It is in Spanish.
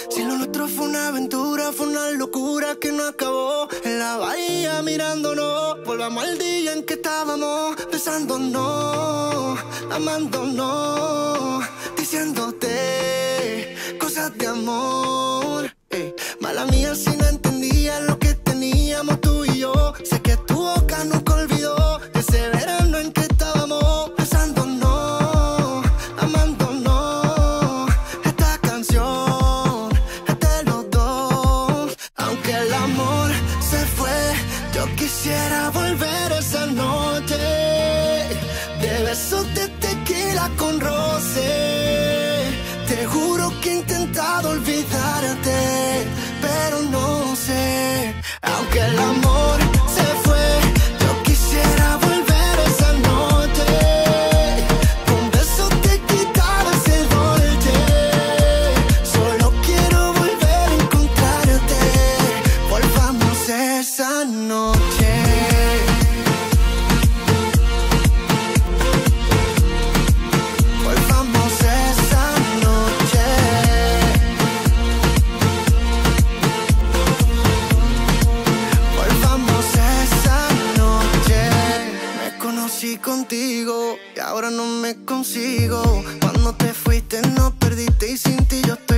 Si lo nuestro fue una aventura, fue una locura que no acabó. En la bahía mirándonos, volvamos al día en que estábamos besándonos, amándonos, diciéndote cosas de amor. Mala mía si no entendía lo que teníamos tú y yo. Sé que tu boca nunca olvidó ese verano en que estábamos besándonos, amándonos. Esta canción es de los dos. Aunque el amor se fue, yo quisiera volver esa noche de besos de tequila con roce. Te juro que he intentado olvidarte, pero no sé. Aunque el amor se fue, yo quisiera volver esa noche con besos te quitaba ese dolce. Solo quiero volver a encontrarte. Volvamos esa noche. Volvamos esa noche. Volvamos esa noche. Me conocí contigo y ahora no me consigo. Cuando te fuiste nos perdiste y sin ti yo